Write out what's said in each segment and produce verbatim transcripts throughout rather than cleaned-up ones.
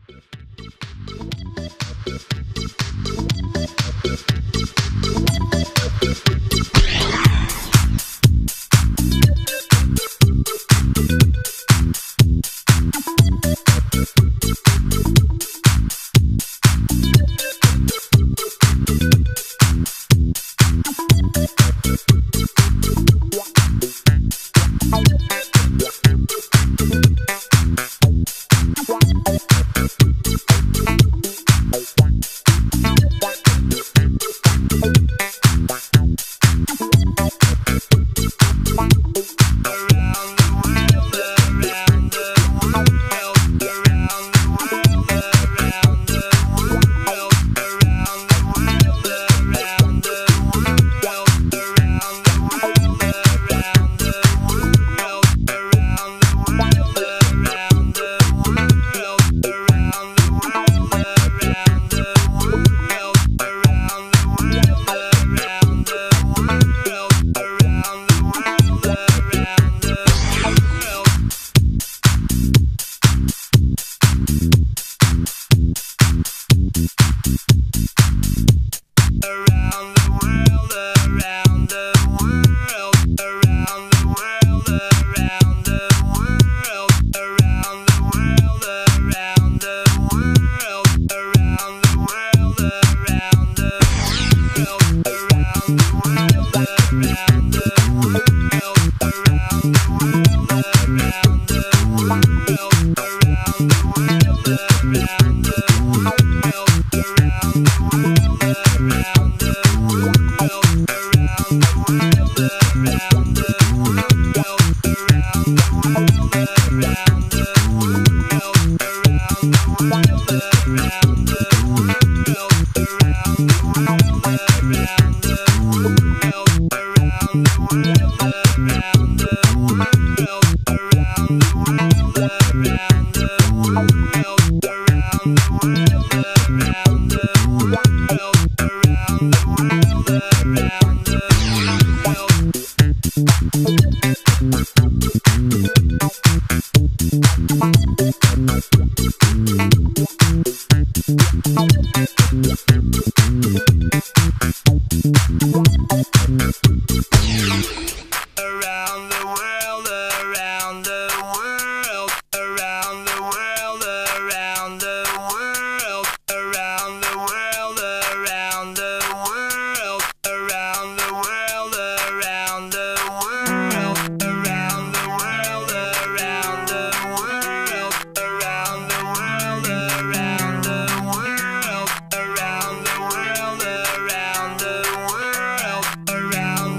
Around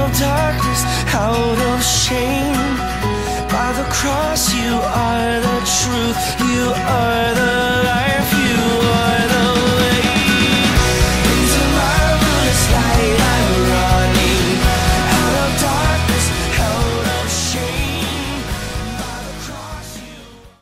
of darkness, out of shame. By the cross, you are the truth, you are the life, you are the way. Into marvelous light I'm running, out of darkness, out of shame. By the cross, you...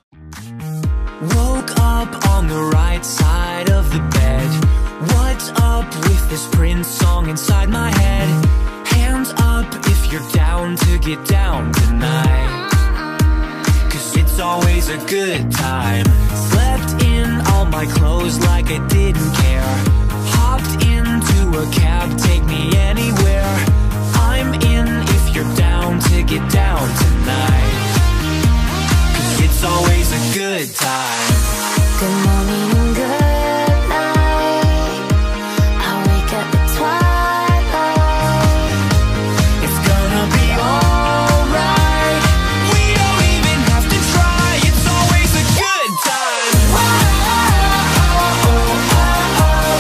Woke up on the right side of the bed. What's up with this Prince song inside my head? Hands up if you're down to get down tonight, 'cause it's always a good time. Slept in all my clothes like I didn't care. Hopped into a cab, take me anywhere. I'm in if you're down to get down tonight, 'cause it's always a good time. Good morning and good night. I wake up at twilight. It's gonna be alright. We don't even have to try. It's always a good time. Whoa, oh, oh, oh.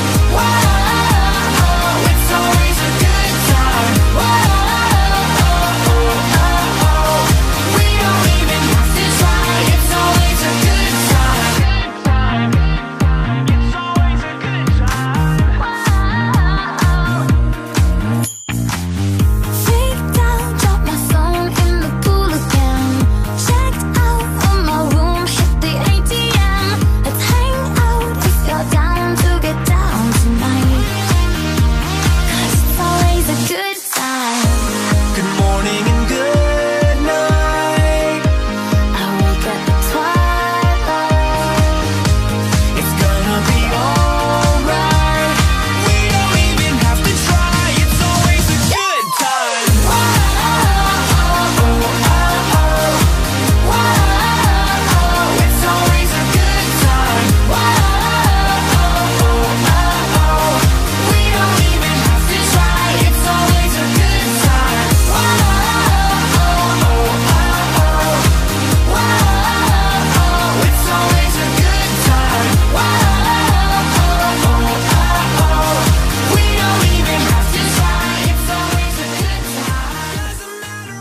Whoa, it's always a good time. Whoa, oh, oh, oh. We don't even have to try. It's always a good time. It's always a good time. Freaked out, dropped my phone in the pool again. Checked out of my room, hit the A T M. Let's hang out if you're down to get down tonight, 'cause it's always a good time. Good morning and good night. I wake up at twilight. It's gonna be alright. We don't even have to try. It's always a good time. Whoa, oh, oh, oh. Whoa, it's always a good time. Whoa, oh, oh, oh. We don't even have to try. It's always a good time. Whoa, oh, oh, oh. Whoa, it's always a good time. Whoa, oh, oh, oh. We don't even have to try. It's always a good time. Doesn't matter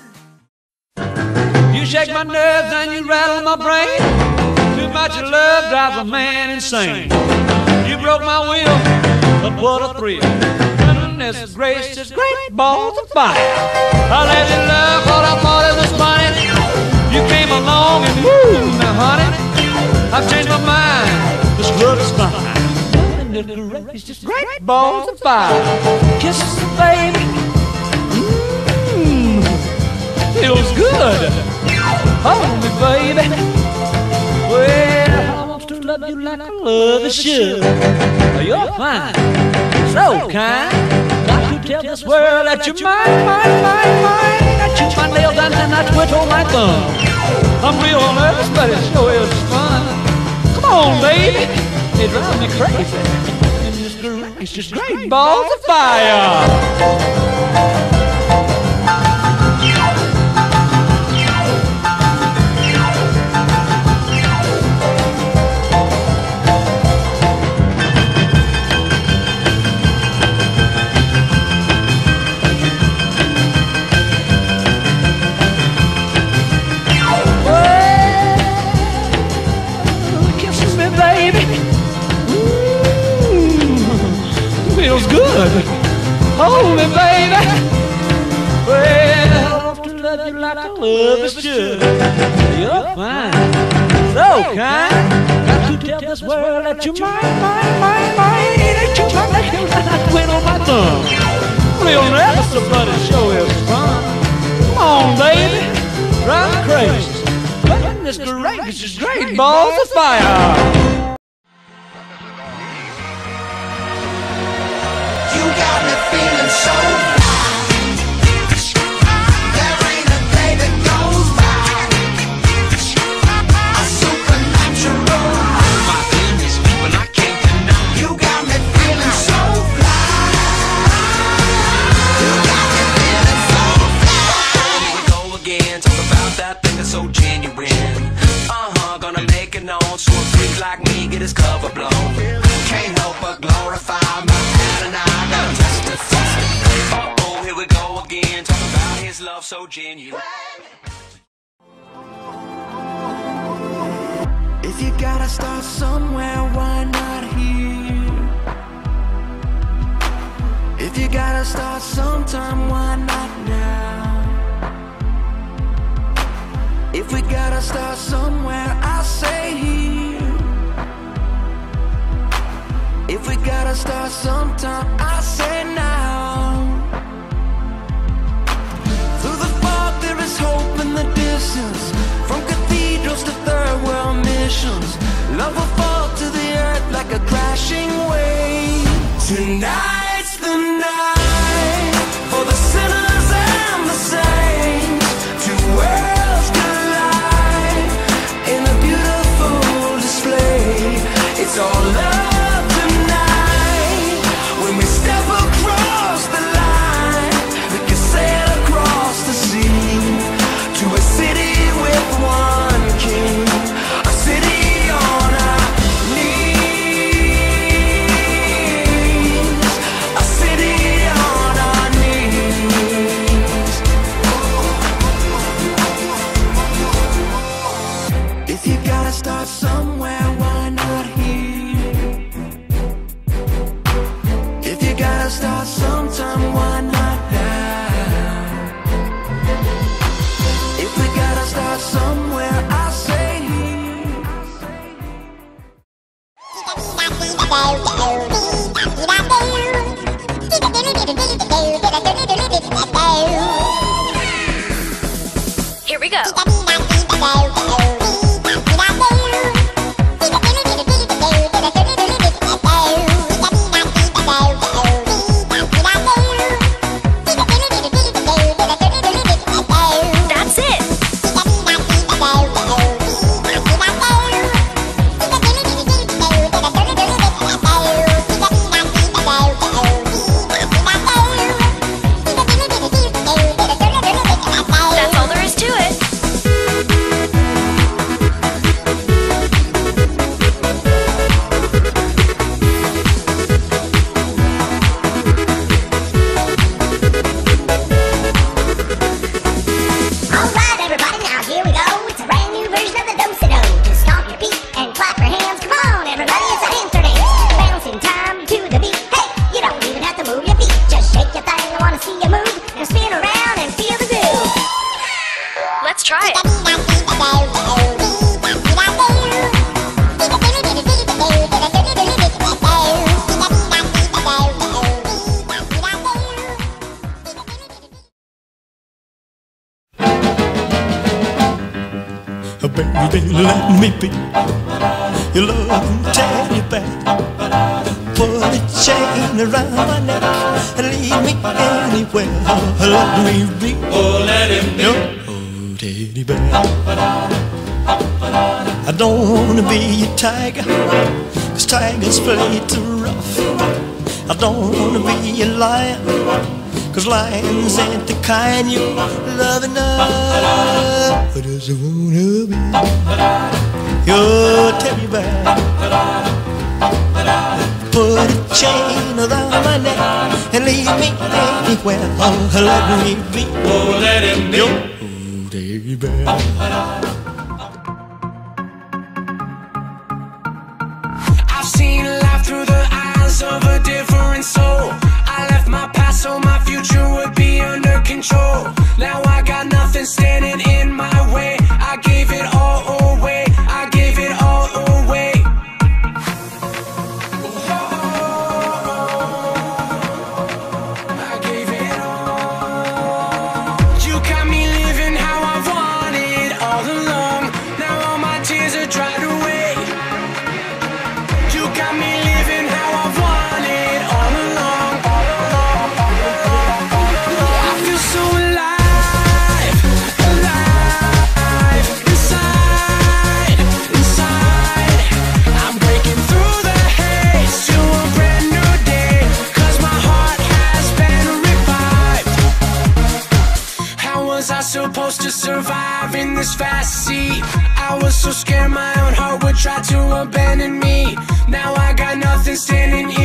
when. You shake my nerves and you rattle my brain. Too much of love drives a man insane. You broke my will, but what a thrill. Goodness gracious, great balls of fire. I let you love what I thought it was funny. You came along and woo, now honey, I've changed my mind. This love is fine. It's just great balls of fire. Kisses, baby. Mmm, feels good. Hold me, baby. Well, I want to love you like I love you should. You're fine, so kind. Got to tell this world that you're mine, mine, mine, mine. I chew my nails and then I twiddle my thumb. I'm real nervous, but it sure is fun. Come on, baby, it drives me crazy. And it's great, it's just great balls of fire. Kisses me, baby. Ooh, feels good. Hold me, baby. Well, I want to love you like I love you should. You're fine, so kind. Got to tell this world that you're mine, mine, mine, mine. Ain't you my nails and I twiddle my thumb. Real nervous, but it sure is fun. Come on, baby, drive me crazy. Goodness gracious, great balls of fire. You got me feeling so fly. There ain't a day that goes by. A supernatural. My goodness, people, I can't deny. You got me feeling so fly. You got me feeling so fly. Here we go again, talk about that thing that's so genuine. Uh-huh, gonna make it known, so it feels like love so genuine. If you gotta start somewhere, why not here? If you gotta start sometime, why not now? If we gotta start somewhere, I say here. If we gotta start sometime, I say now. Through the fog there is hope in the distance. From cathedrals to third world missions, love will fall to the earth like a crashing wave. Tonight's the night for the sinners and the saints. Two worlds collide in a beautiful display. It's all love tonight. When we step across the line, we can sail across the sea to a city with one king, a city on our knees, a city on our knees. If you gotta start somewhere, why not here? If you gotta start sometime, why not now? If we gotta start somewhere, I say here. Here we go. That's it. That's all there is to it. Alright everybody, now here we go. It's a brand new version of the do-si-do. Just stomp your feet and clap your hands. Come on everybody, it's a hamster dance. Bouncing time to the beat. Hey, you don't even have to move your feet. Just shake your thing, I wanna see you move. Now spin around and feel the groove. Let's try it. Baby, let me be your loving teddy bear. Put a chain around my neck and lead me anywhere. Let me be, Oh, let him be. your oh, teddy bear. I don't wanna be a tiger, 'cause tigers play too rough. I don't wanna be a lion, 'cause lions ain't the kind you love enough. I just wanna be your teddy bear. Put a chain around my neck and lead me anywhere. Oh, let me be, Oh, let him be. your oh, teddy bear. I've seen life through the eyes of a different soul. I left my past so my future would be under control. Now I got nothing standing in my way. I gave it all away. I gave it all away. I gave it all. You got me living how I wanted all along. Now all my tears are dried away. You got me living how I wanted all along, all along, all along. I feel so alive, alive, inside, inside. I'm breaking through the haze to a brand new day, 'cause my heart has been revived. How was I supposed to survive in this fast sea? I was so scared my own heart would try to abandon me. Now I got nothing standing